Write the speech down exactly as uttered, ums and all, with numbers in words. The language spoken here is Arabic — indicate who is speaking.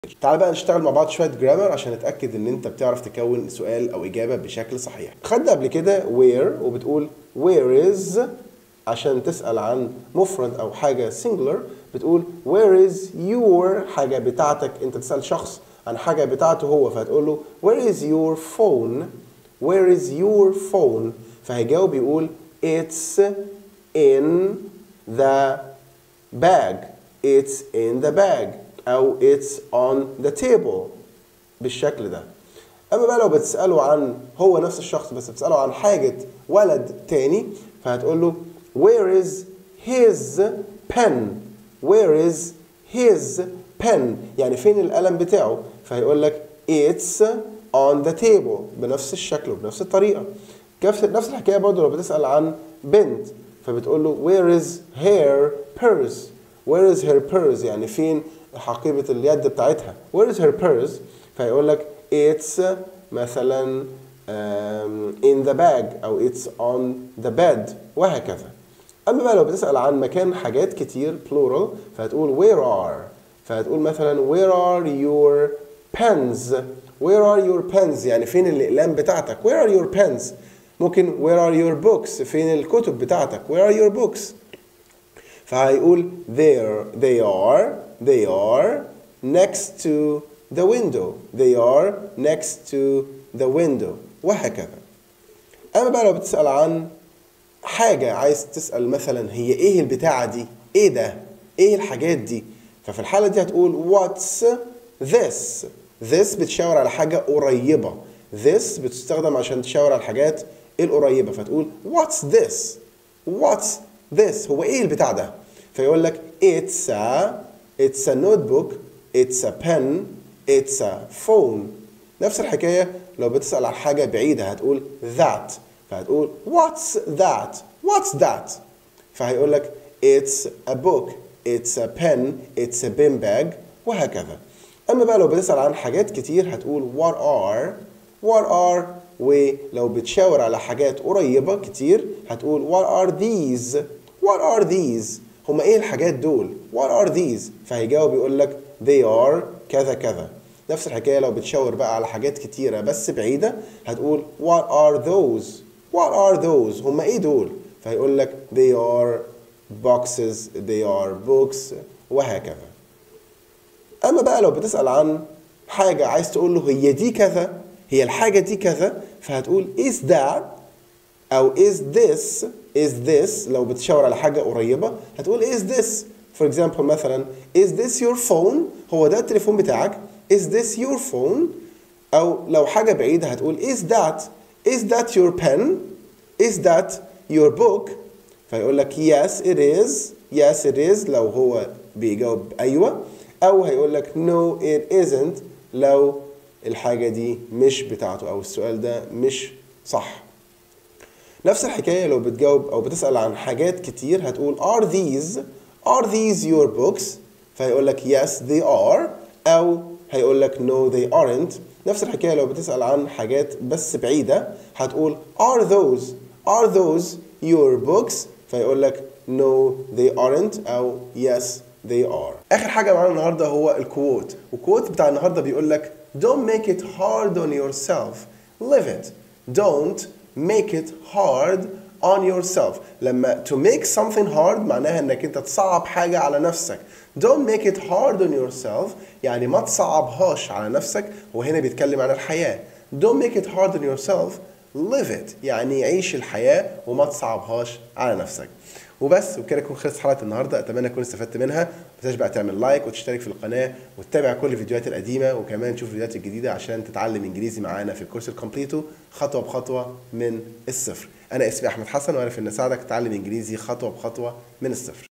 Speaker 1: تعال بقى نشتغل مع بعض شويه جرامر عشان نتاكد ان انت بتعرف تكون سؤال او اجابه بشكل صحيح. خدنا قبل كده where وبتقول where is عشان تسال عن مفرد او حاجه singular، بتقول where is your حاجه بتاعتك، انت تسال شخص عن حاجه بتاعته هو فهتقول له where is your phone where is your phone فهيجاوب يقول it's in the bag it's in the bag أو it's on the table بالشكل ده. أما بقى لو بتسأله عن هو نفس الشخص بس بتسأله عن حاجة ولد تاني فهتقول له where is his pen where is his pen يعني فين القلم بتاعه، فهيقول لك it's on the table بنفس الشكل وبنفس الطريقة. نفس الحكاية برضه لو بتسأل عن بنت فبتقول له where is her purse where is her purse يعني فين حقيبة اليد بتاعتها where is her purse فيقول لك it's مثلا um, in the bag أو it's on the bed وهكذا. أما بقى لو بتسأل عن مكان حاجات كتير plural فهتقول where are فهتقول مثلا where are your pens where are your pens يعني فين الأقلام بتاعتك where are your pens. ممكن where are your books فين الكتب بتاعتك where are your books فهيقول there they are they are next to the window they are next to the window وهكذا. أما بقى لو بتسأل عن حاجة عايز تسأل مثلا هي إيه البتاعة دي إيه ده إيه الحاجات دي ففي الحالة دي هتقول what's this this بتشاور على حاجة قريبة this بتستخدم عشان تشاور على الحاجات القريبة فتقول what's this what's this هو إيه البتاع ده فيقول لك it's a it's a notebook it's a pen it's a phone. نفس الحكاية لو بتسأل عن حاجة بعيدة هتقول that فهتقول what's that what's that فهيقول لك it's a book it's a pen it's a bin bag وهكذا. أما بقى لو بتسأل عن حاجات كتير هتقول what are what are ولو بتشاور على حاجات قريبة كتير هتقول what are these what are these هما ايه الحاجات دول what are these فهيجاوب يقول لك they are كذا كذا. نفس الحكاية لو بتشاور بقى على حاجات كتيرة بس بعيدة هتقول what are those what are those هما ايه دول فهيقول لك they are boxes they are books وهكذا. أما بقى لو بتسأل عن حاجة عايز تقول له هي دي كذا هي الحاجة دي كذا فهتقول is that أو is this is this لو بتشاور على حاجة قريبة هتقول is this for example مثلا is this your phone هو ده التليفون بتاعك is this your phone أو لو حاجة بعيدة هتقول is that is that your pen is that your book فيقول لك yes it is yes it is لو هو بيجاوب أيوة أو هيقول لك no it isn't لو الحاجة دي مش بتاعته أو السؤال ده مش صح. نفس الحكاية لو بتجاوب أو بتسأل عن حاجات كتير هتقول are these are these your books فهيقول لك yes they are أو هيقول لك no they aren't. نفس الحكاية لو بتسأل عن حاجات بس بعيدة هتقول are those are those your books فهيقول لك no they aren't أو yes they are. آخر حاجة معانا النهاردة هو الكوت والكوت بتاع النهاردة بيقول لك don't make it hard on yourself live it don't make it hard on yourself. لما to make something hard معناها انك انت تصعب حاجة على نفسك. don't make it hard on yourself يعني ما تصعبهاش على نفسك وهنا بيتكلم عن الحياة. don't make it hard on yourself live it يعني عيش الحياة وما تصعبهاش على نفسك. وبس وبكده تكون خلصت حلقة النهاردة أتمنى تكون استفدت منها. ما تنساش بقى تعمل لايك وتشترك في القناة وتتابع كل الفيديوهات القديمة وكمان تشوف الفيديوهات الجديدة عشان تتعلم إنجليزي معانا في الكورس الكومبليتو خطوة بخطوة من الصفر. أنا اسمي أحمد حسن وأنا في إن أساعدك تتعلم إنجليزي خطوة بخطوة من الصفر.